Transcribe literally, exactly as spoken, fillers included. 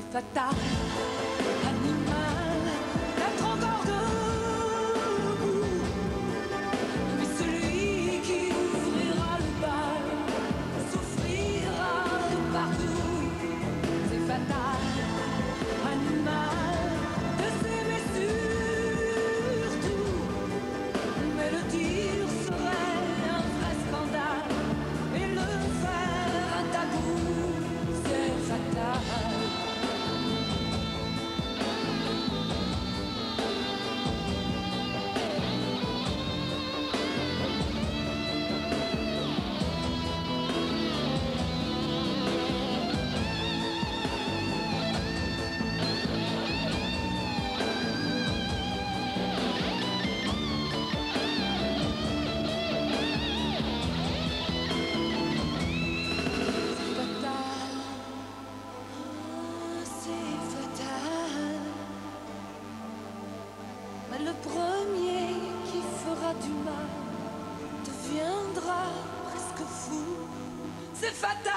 fatal, animal, d'être encore debout. Mais celui qui ouvrira le bal souffrira de partout. C'est fatal, animal, de s'aimer surtout. Mais le dire serait un vrai scandale, et le faire un tabou, c'est fatal. Mais le premier qui fera du mal deviendra presque fou. C'est fatal.